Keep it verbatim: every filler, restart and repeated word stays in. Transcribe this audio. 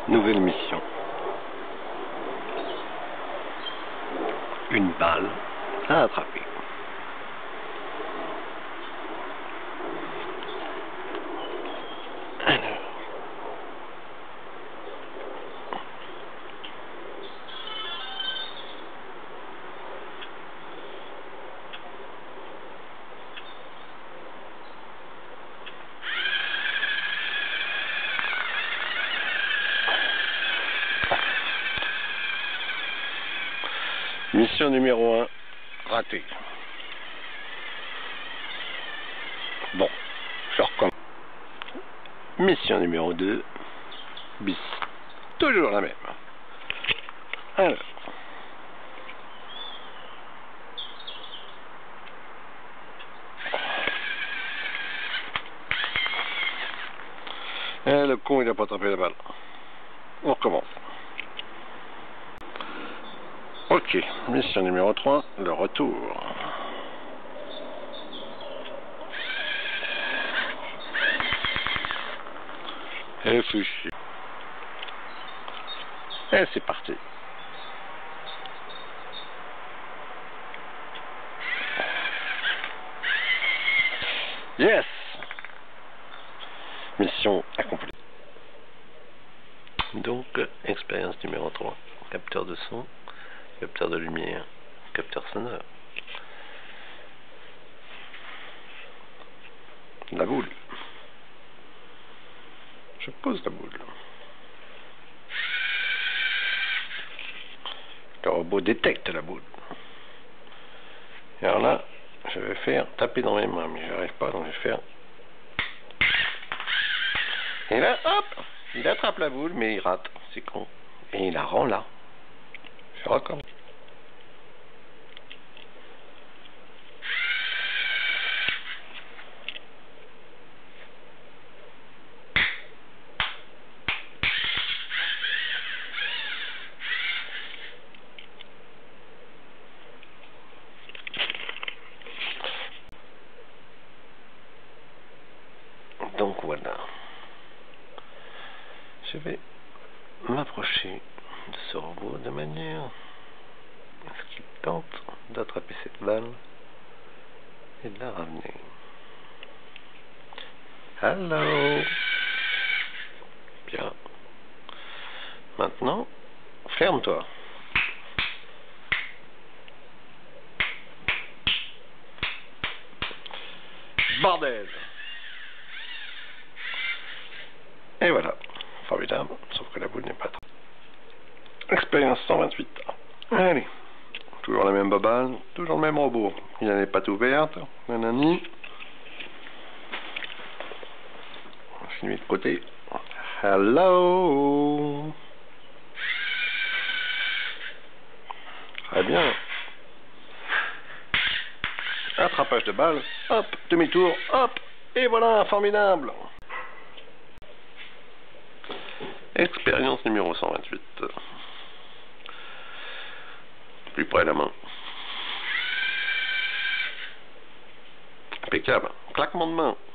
Nouvelle mission. Une balle à attraper. Alors. Mission numéro un, ratée. Bon, je recommence. Mission numéro deux, bis. Toujours la même. Alors. Et le con, il n'a pas attrapé la balle. On recommence. Ok, mission numéro trois, le retour. Et fichu. Et c'est parti. Yes! Mission accomplie. Donc, expérience numéro trois. Capteur de son, capteur de lumière, capteur sonore. La boule. Je pose la boule. Le robot détecte la boule. Et alors là, je vais faire taper dans mes mains, mais je n'arrive pas, donc je vais faire... Et là, hop, il attrape la boule, mais il rate, c'est con. Et il la rend là. Je recommence. Donc voilà. Je vais m'approcher de ce robot de manière à ce qu'il tente d'attraper cette balle et de la ramener. Hello. Bien. Maintenant, ferme-toi. Bordel. Et voilà. Formidable. Sauf que la boule n'est pas trop. Expérience cent vingt-huit. Allez. Toujours la même babale. Toujours le même robot. Il a les pattes ouvertes. Nanani. Je lui mets de côté. Hello. Très bien. Attrapage de balle. Hop. Demi-tour. Hop. Et voilà. Formidable. Expérience numéro cent vingt-huit. Plus près de la main. Impeccable. Claquement de main.